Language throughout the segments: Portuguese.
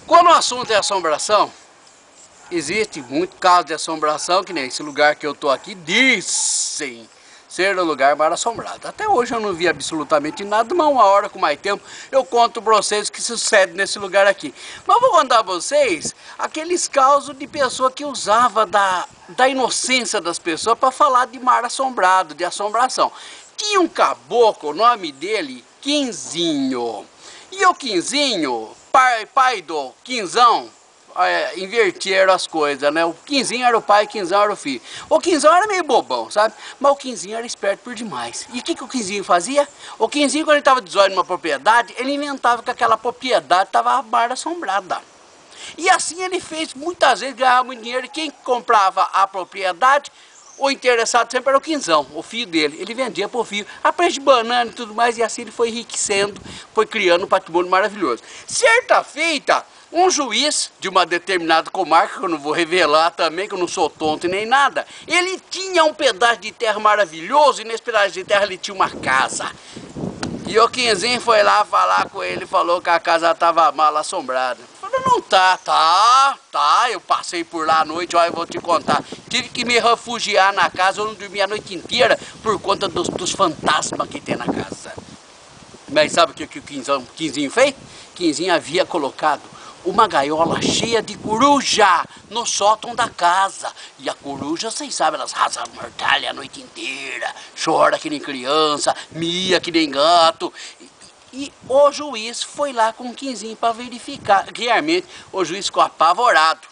Quando o assunto é assombração, existe muito caso de assombração, que nem esse lugar que eu tô aqui, dizem ser um lugar mal assombrado. Até hoje eu não vi absolutamente nada, mas uma hora com mais tempo eu conto pra vocês o que sucede nesse lugar aqui. Mas vou contar pra vocês aqueles casos de pessoa que usava da inocência das pessoas para falar de mar assombrado, de assombração. Tinha um caboclo, o nome dele, Quinzinho. E o Quinzinho, pai do Quinzão, inverteram as coisas, né? O Quinzinho era o pai, o Quinzão era o filho. O Quinzão era meio bobão, sabe? Mas o Quinzinho era esperto por demais. E o que o Quinzinho fazia? O Quinzinho, quando ele estava de olho numa propriedade, ele inventava que aquela propriedade estava mar assombrada. E assim ele fez, muitas vezes ganhava muito dinheiro. E quem comprava a propriedade, o interessado sempre era o Quinzão, o filho dele. Ele vendia por filho, a preço de banana e tudo mais, e assim ele foi enriquecendo, foi criando um patrimônio maravilhoso. Certa feita, um juiz de uma determinada comarca, que eu não vou revelar também, que eu não sou tonto nem nada, ele tinha um pedaço de terra maravilhoso, e nesse pedaço de terra ele tinha uma casa. E o Quinzinho foi lá falar com ele, falou que a casa estava mal assombrada. Falou, não tá, eu passei por lá à noite, olha, eu vou te contar. Tive que me refugiar na casa, eu não dormi a noite inteira por conta dos fantasmas que tem na casa. Mas sabe o que o Quinzinho fez? Quinzinho havia colocado uma gaiola cheia de coruja no sótão da casa. E a coruja, vocês sabem, elas rasgam mortalha a noite inteira, chora que nem criança, mia que nem gato. E o juiz foi lá com o Quinzinho para verificar. Realmente, o juiz ficou apavorado.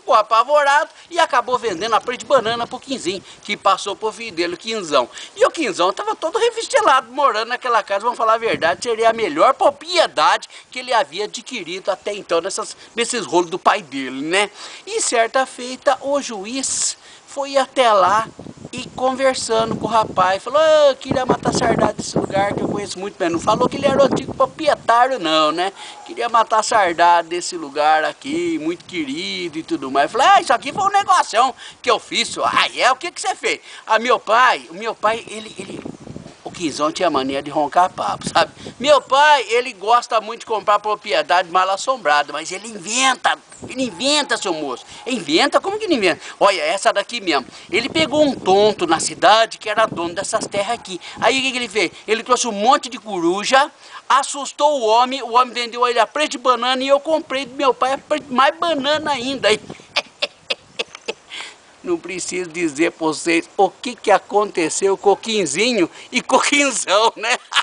E acabou vendendo a preço de banana pro Quinzinho, que passou pro filho dele, o Quinzão. E o Quinzão estava todo revestelado, morando naquela casa, vamos falar a verdade, seria a melhor propriedade que ele havia adquirido até então, nesses rolos do pai dele, né? E certa feita, o juiz foi até lá e conversando com o rapaz, falou, eu queria matar sardado desse lugar que eu conheço muito bem. Não falou que ele era o antigo proprietário não, né? Queria matar sardado desse lugar aqui, muito querido e tudo mais. Falei, isso aqui foi um negocião que eu fiz. O que você fez? O meu pai, o Quinzão tinha mania de roncar papo, sabe? Meu pai, ele gosta muito de comprar propriedade mal assombrada, mas ele inventa, seu moço. Inventa? Como que ele inventa? Olha, essa daqui mesmo. Ele pegou um tonto na cidade que era dono dessas terras aqui. Aí o que ele fez? Ele trouxe um monte de coruja, assustou o homem vendeu ele a preço de banana e eu comprei do meu pai a preço de mais banana ainda. Não preciso dizer para vocês o que aconteceu com o Quinzinho e com o Quinzão, né?